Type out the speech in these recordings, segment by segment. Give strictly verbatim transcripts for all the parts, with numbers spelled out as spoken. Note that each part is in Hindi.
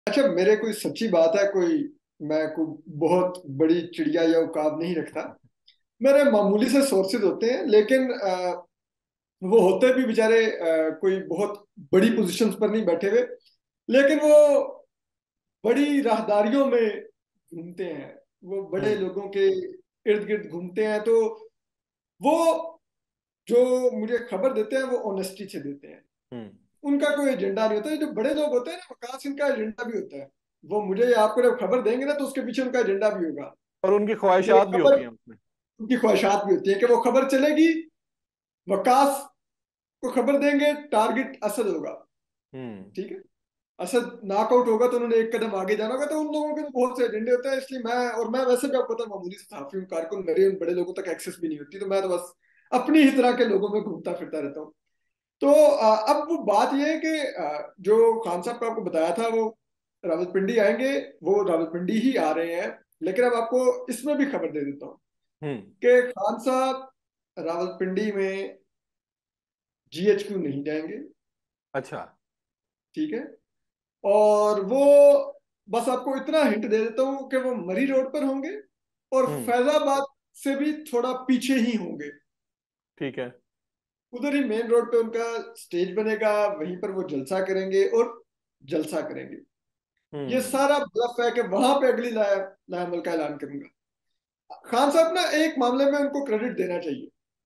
अच्छा, मेरे कोई सच्ची बात है, कोई मैं कोई बहुत बड़ी चिड़िया या औकात नहीं रखता। मेरे मामूली से सोर्सेज होते हैं, लेकिन अ, वो होते भी बेचारे अ, कोई बहुत बड़ी पोजीशंस पर नहीं बैठे हुए, लेकिन वो बड़ी राहदारियों में घूमते हैं। वो बड़े हम्म। लोगों के इर्द गिर्द घूमते हैं, तो वो जो मुझे खबर देते हैं वो ऑनेस्टी से देते हैं। हम्म। उनका कोई एजेंडा नहीं होता। ये जो बड़े लोग होते हैं ना, वकास, इनका एजेंडा भी होता है। वो मुझे या आपको जब खबर देंगे ना, तो उसके पीछे उनका एजेंडा भी होगा और उनकी कि ख्वाहिशात भी खबर, होती हैं उसमें। उनकी ख्वाहिशात भी होती है कि वो खबर चलेगी, वकास को खबर देंगे, टारगेट असद होगा। हम्म। ठीक है, असद नॉकआउट होगा तो उन्होंने एक कदम आगे जाना होगा। तो उन लोगों के तो बहुत से एजेंडे होते हैं, इसलिए मैं और मैं वैसे भी आपको पता है, मामूली से सहाफी हूँ, कारकुन, मेरे उन बड़े लोगों तक एक्सेस भी नहीं होती, तो मैं तो बस अपनी ही तरह के लोगों में घूमता फिरता रहता हूँ। तो अ, अब वो बात ये है कि अ, जो खान साहब का आपको बताया था, वो रावलपिंडी आएंगे। वो रावलपिंडी ही आ रहे हैं। लेकिन अब आपको इसमें भी खबर दे देता हूँ हम्म। कि खान साहब रावलपिंडी में जीएचक्यू नहीं जाएंगे। अच्छा। ठीक है, और वो, बस आपको इतना हिंट दे देता हूँ कि वो मरी रोड पर होंगे और हम्म। फैजाबाद से भी थोड़ा पीछे ही होंगे। ठीक है। उधर ही मेन रोड पे उनका स्टेज बनेगा, वहीं पर वो जलसा करेंगे और जलसा करेंगे। ये हम्म। सारा ब्लफ है कि वहां पे अगली लाया लायामल का ऐलान करूंगा। खान साहब ना, एक मामले में उनको क्रेडिट देना चाहिए।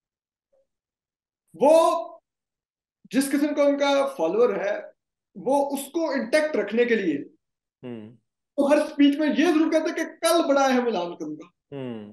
वो जिस किस्म का उनका फॉलोअर है, वो उसको इंटेक्ट रखने के लिए हम्म। वो हर स्पीच में ये जरूर कहते हैं कि कल बड़ा अहम ऐलान करूंगा, हम्म।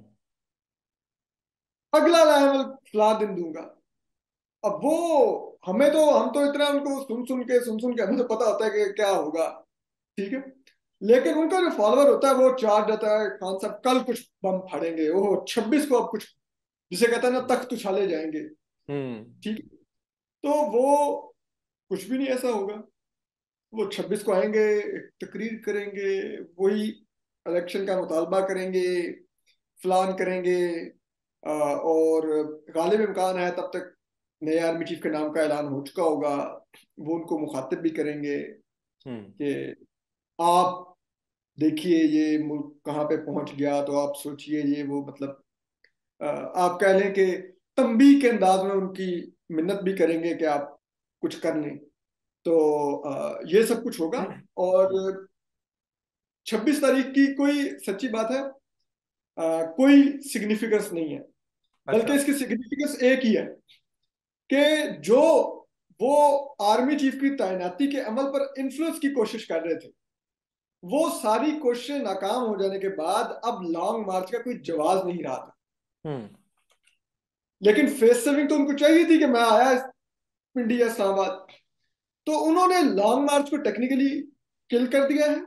अगला अहम फला दिन दूंगा। अब वो, हमें तो, हम तो इतना उनको सुन सुन के सुन सुन के हमें तो पता होता है कि क्या होगा। ठीक है, लेकिन उनका जो फॉलोअर होता है वो चार्ज रहता है, खान साहब कल कुछ बम फाड़ेंगे, ओहो छब्बीस को अब कुछ, जिसे कहता है ना, तख्त उछाले जाएंगे। हम्म। ठीक है, तो वो कुछ भी नहीं ऐसा होगा। वो छब्बीस को आएंगे, एक तकरीर करेंगे, वही इलेक्शन का मुतालबा करेंगे, फलान करेंगे। अ, और गालिब इम्कान है तब तक नए आर्मी चीफ के नाम का ऐलान हो चुका होगा। वो उनको मुखातिब भी करेंगे हम्म। कि आप देखिए ये मुल्क कहाँ पे पहुंच गया, तो आप सोचिए ये वो, मतलब अ, आप कह लें कि तंबी के अंदाज में उनकी मिन्नत भी करेंगे कि आप कुछ कर लें। तो अ, ये सब कुछ होगा। और हम्म। छब्बीस तारीख की कोई सच्ची बात है, अ, कोई सिग्निफिकेंस नहीं है। बल्कि अच्छा। इसकी सिग्निफिकेंस एक ही है कि जो वो आर्मी चीफ की तैनाती के अमल पर इन्फ्लुएंस की कोशिश कर रहे थे, वो सारी कोशिशें नाकाम हो जाने के बाद अब लॉन्ग मार्च का कोई जवाब नहीं रहा था। हम्म। लेकिन फेस सेविंग तो उनको चाहिए थी कि मैं आया पिंडी या इस्लामाबाद। तो उन्होंने लॉन्ग मार्च को टेक्निकली किल कर दिया है।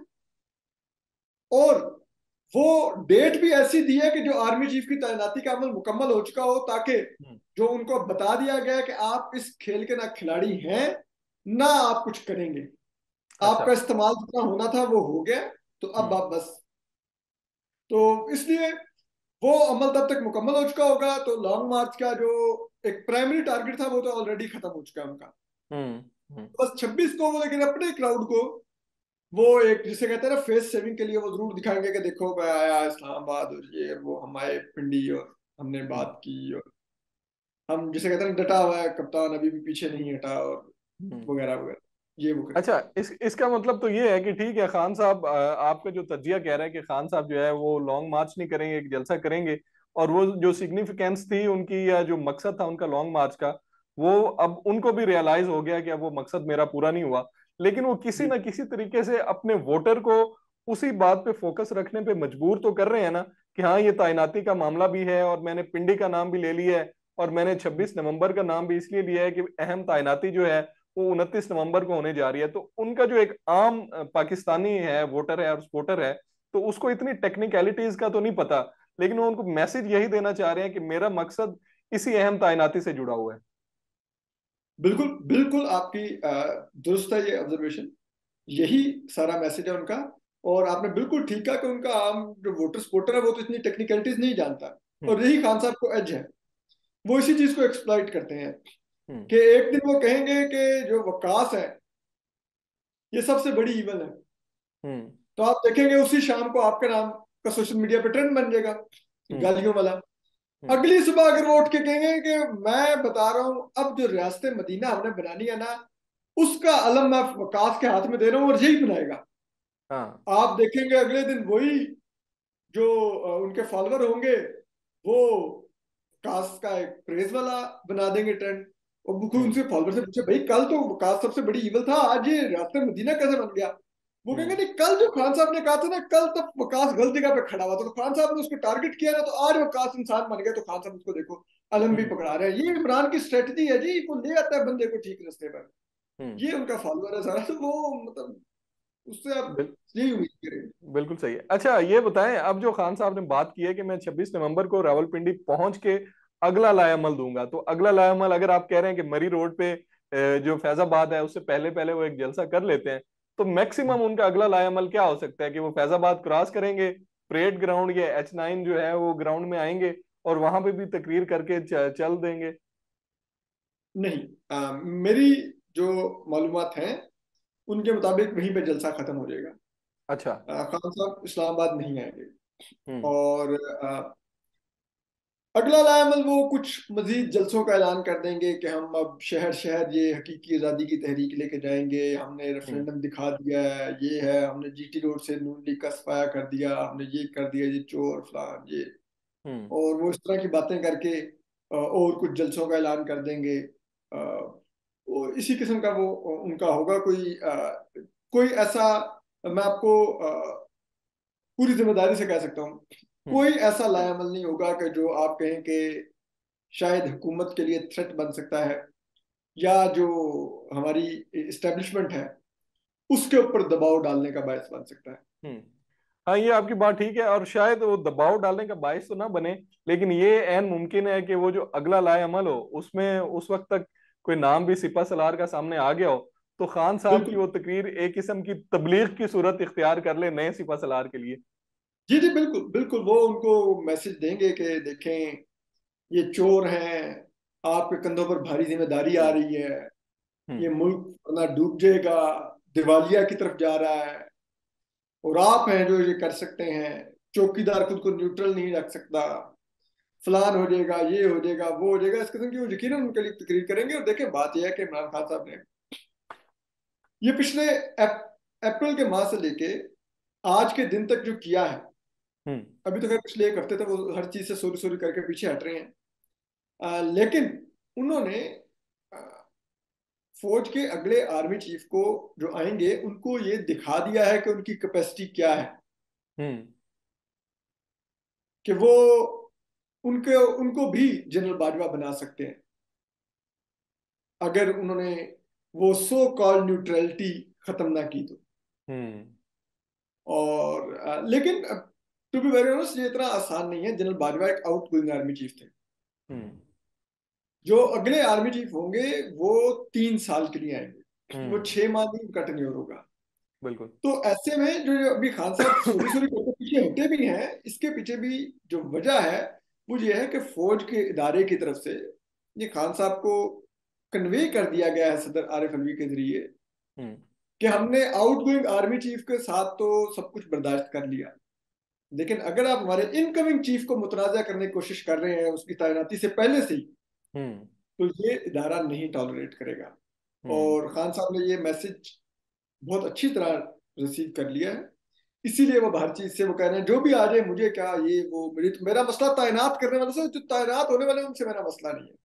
और वो डेट भी ऐसी दी है कि जो आर्मी चीफ की तैनाती का अमल मुकम्मल हो चुका हो, ताकि हम्म। जो उनको बता दिया गया है कि आप इस खेल के ना खिलाड़ी हैं, ना आप कुछ करेंगे। अच्छा। आपका इस्तेमाल जितना होना था वो हो गया, तो अब हम्म। आप बस। तो इसलिए वो अमल तब तक मुकम्मल हो चुका होगा, तो लॉन्ग मार्च का जो एक प्राइमरी टारगेट था वो तो ऑलरेडी खत्म हो चुका है उनका। हम्म। हम्म। बस छब्बीस को वो, लेकिन अपने क्राउड को वो एक, जिसे कहते हैं ना, फेस सेविंग के लिए वो जरूर दिखाएंगे कि देखो मैं आया इस्लामाबाद, और ये वो हम आए पिंडी, और हमने हम्म। बात की, और हम, जिसे कहते हैं ना, डटा हुआ है कप्तान, अभी भी पीछे नहीं हटा, और हम्म। वगैरह वगैरह, ये वो करेंगे। अच्छा, इस इसका मतलब तो ये है कि ठीक है, खान साहब, अ, आपका जो तज्जिया कह रहा है कि खान साहब जो है वो लॉन्ग मार्च नहीं करेंगे, एक जलसा करेंगे। और वो जो सिग्निफिकेंस थी उनकी, या जो मकसद था उनका लॉन्ग मार्च का, वो अब उनको भी रियलाइज हो गया कि अब वो मकसद मेरा पूरा नहीं हुआ। लेकिन वो किसी जी ना किसी तरीके से अपने वोटर को उसी बात पे फोकस रखने पे मजबूर तो कर रहे हैं ना, कि हाँ, ये तैनाती का मामला भी है और मैंने पिंडी का नाम भी ले लिया है, और मैंने छब्बीस नवंबर का नाम भी इसलिए लिया है कि अहम तैनाती जो है वो उनतीस नवंबर को होने जा रही है। तो उनका जो एक आम अ, पाकिस्तानी है, वोटर है और सपोर्टर है, तो उसको इतनी टेक्निकलिटीज का तो नहीं पता। लेकिन वो उनको मैसेज यही देना चाह रहे हैं कि मेरा मकसद इसी अहम तैनाती से जुड़ा हुआ है। बिल्कुल बिल्कुल, आपकी अ, दुरुस्त है ये ऑब्जर्वेशन। यही सारा मैसेज है उनका। और आपने बिल्कुल ठीक कहा कि उनका आम जो वोटर सपोर्टर है वो तो इतनी टेक्निकलिटीज नहीं जानता। हम्म। और यही खान साहब को एज है। वो इसी चीज को एक्सप्लॉइट करते हैं हम्म। कि एक दिन वो कहेंगे कि जो वकास है ये सबसे बड़ी इवल है। हम्म। तो आप देखेंगे उसी शाम को आपके नाम का सोशल मीडिया पे ट्रेंड बन जाएगा, हम्म। गालियों वाला। हम्म। अगली सुबह अगर वो उठ के कहेंगे कि मैं बता रहा हूं अब जो रियासत मदीना हमने बनानी है ना, उसका अलम मैं वकास के हाथ में दे रहा हूं और यही बनाएगा। हाँ। आप देखेंगे अगले दिन वही जो अ, उनके फॉलोअर होंगे, वो कास्ट का एक प्रेज वाला बना देंगे ट्रेंड। और वो कोई हम्म। उनसे फॉलोअर से पूछे भाई कल तो कास्ट सबसे बड़ी इवल था, आज ये रास्ते मदीना कैसे बन गया? वो कहेंगे हम्म। नहीं, कल जो खान साहब ने कहा था ना, कल तक वकास गलत जगह पे खड़ा हुआ था, तो खान साहब ने उसको टारगेट किया ना, तो आज वकास इंसान बन गया, तो खान साहब उसको देखो अलम भी हम्म। पकड़ा रहे हैं। ये इमरान की स्ट्रेटजी है जी, वो ले आता है बंदे को ठीक रास्ते पर। हम्म। ये उनका फॉलोअर है सारा, तो वो मतलब उससे आप बिल, यही उम्मीद करें। बिल्कुल सही है। अच्छा ये बताएं, अब जो खान साहब ने बात की है कि मैं छब्बीस नवंबर को रावलपिंडी पहुंच के अगला लायामल दूंगा, तो अगला लायामल अगर आप कह रहे हैं कि मरी रोड पे अ, जो फैजाबाद है उससे पहले पहले वो एक जलसा कर लेते हैं, तो मैक्सिमम उनका अगला लायामल क्या हो सकता है? कि वो फैजाबाद क्रॉस करेंगे, परेड ग्राउंड या एच नाइन जो है वो ग्राउंड में आएंगे और वहां पे भी तकरीर करके च- चल देंगे? नहीं, आ, मेरी जो मालूमात हैं उनके मुताबिक वहीं पे जलसा खत्म हो जाएगा। अच्छा। आ, खान साहब इस्लामाबाद नहीं आएंगे। हम्म। और आ, अगला लायामल वो कुछ मजीद जलसों का ऐलान कर देंगे कि हम अब शहर शहर ये हकीकी आज़ादी की तहरीक लेके जाएंगे, हमने हम्म। रेफरेंडम दिखा दिया है, ये है, हमने जीटी रोड से नून लीग का सफाया कर दिया, हमने ये कर दिया, ये चोर फलान ये। हम्म। और वो इस तरह की बातें करके आ, और कुछ जलसों का ऐलान कर देंगे। आ, वो इसी किस्म का वो उनका होगा कोई आ, कोई ऐसा, मैं आपको पूरी जिम्मेदारी से कह सकता हूँ, हम्म। कोई ऐसा लायामल नहीं होगा कि जो आप कहें कि शायद हुकूमत के लिए थ्रेट बन सकता है, या जो हमारी इस्टेब्लिशमेंट है उसके ऊपर दबाव डालने का बायस बन सकता है। हम्म। हाँ, ये आपकी बात ठीक है, और शायद वो दबाव डालने का बायस तो ना बने, लेकिन ये ऐन मुमकिन है कि वो जो अगला लाए अमल हो उसमें उस वक्त तक कोई नाम भी सिपा सलार का सामने आ गया हो, तो खान साहब की बिल्कुल। वो तकरीर एक किस्म की तबलीग की सूरत इख्तियार कर ले नए सिपा सलार के लिए। जी जी बिल्कुल बिल्कुल, वो उनको मैसेज देंगे कि देखें ये चोर हैं, आपके कंधों पर भारी जिम्मेदारी आ हम्म। रही है, हम्म। ये मुल्क वरना डूब जाएगा, दिवालिया की तरफ जा रहा है, और आप हैं जो ये कर सकते हैं, चौकीदार खुद को न्यूट्रल नहीं रख सकता, फलान हो जाएगा, ये हो जाएगा, वो हो जाएगा, इस किस्म की वो यकीनन उनके लिए तकरीर करेंगे। और देखिए बात यह है कि इमरान खान साहब ने ये पिछले अप, अप्रैल के माह से लेके आज के दिन तक जो किया है, हम्म। अभी तो खैर पिछले एक हफ्ते तक वो हर चीज से सोरी सोरी करके पीछे हट रहे हैं, आ, लेकिन उन्होंने आ, फौज के अगले आर्मी चीफ को जो आएंगे उनको ये दिखा दिया है कि उनकी कैपेसिटी क्या है, हम्म। कि वो उनके उनको भी जनरल बाजवा बना सकते हैं अगर उन्होंने वो सो कॉल्ड न्यूट्रलिटी खत्म ना की तो। हम्म। और आ, लेकिन टू बी वेरी ऑनेस्ट ये इतना आसान नहीं है। जनरल बाजवा एक आउट गोइंग आर्मी चीफ थे। हम्म। जो अगले आर्मी चीफ होंगे वो तीन साल के लिए आएंगे, वो हम्म। छह माह नहीं उनका टेन्योर होगा। बिल्कुल। तो ऐसे में जो जो अभी खान साहब सोरी सोरी करके पीछे हटे भी हैं, इसके पीछे भी जो वजह है वो ये है कि फौज के इदारे की तरफ से ये खान साहब को कन्वे कर दिया गया है सदर आरिफ अलवी के जरिए हम्म। कि हमने आउटगोइंग आर्मी चीफ के साथ तो सब कुछ बर्दाश्त कर लिया, लेकिन अगर आप हमारे इनकमिंग चीफ को मुतनाज़ा करने की कोशिश कर रहे हैं उसकी तैनाती से पहले से ही, हम्म। तो ये इदारा नहीं टॉलरेट करेगा। हम्म। और खान साहब ने ये मैसेज बहुत अच्छी तरह रिसीव कर लिया है, इसीलिए वो हर चीज से वो कह रहे हैं जो भी आ जाए मुझे क्या, ये वो मेरी मेरा मसला तैनात करने वाले से, जो तैनात होने वाले हैं, उनसे मेरा मसला नहीं है।